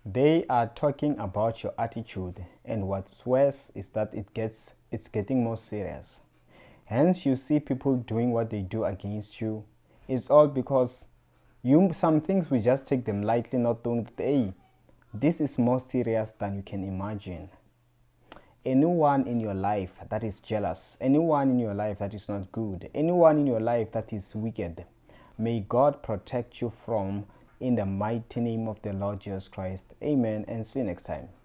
They are talking about your attitude, and what's worse is that it's getting more serious. Hence, you see people doing what they do against you. It's all because some things we just take them lightly, not knowing that hey, this is more serious than you can imagine. Anyone in your life that is jealous, anyone in your life that is not good, anyone in your life that is wicked, may God protect you from, in the mighty name of the Lord Jesus Christ. Amen, and see you next time.